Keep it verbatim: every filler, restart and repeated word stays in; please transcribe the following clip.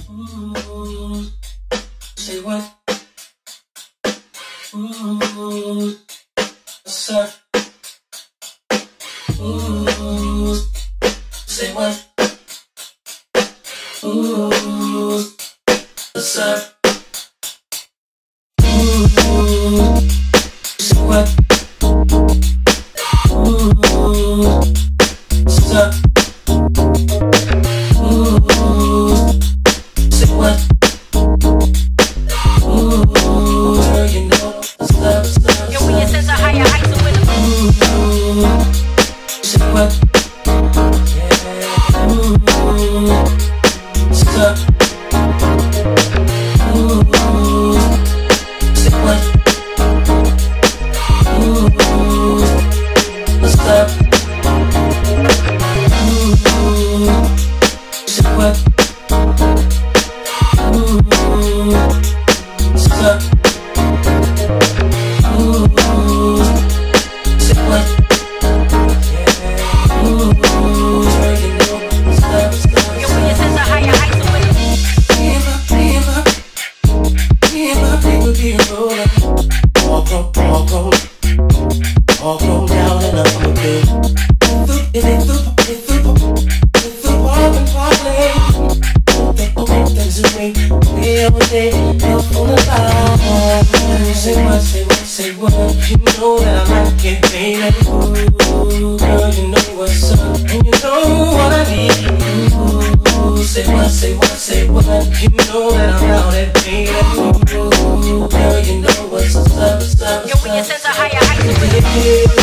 Ooh, say what? Ooh, what's up? Ooh, say what? Ooh, what's up? Ooh, say what? Ooh, what's up? Ooh, say what? Ooh, girl, you know what's up, what's up. Yo, we ascend to higher heights with a Ooh, say what? Yeah. Ooh, what's up? Ooh, say what? Ooh, what's up? Ooh, say what? Ooh, what's up? Ooh, say what? Yeah. Ooh, girl, you know what's up, what's up. Yo, we ascend to higher heights with a Me and my, me and my, me and my people be rolling. All grow, all grow, all grow down in a humble bit. If they through, they through, they through all the party. They gon' make things away. We all day, they'll pull the line. Say what, say what, say what. You know that I like it, baby. Ooh, girl, you know what's up, and you know what I need. Ooh, say what, say what, say what. You know that I'm out at baby. Ooh, girl, you know what's up, what's up, Yo, what's we up. ascend to higher heights with a Yeah.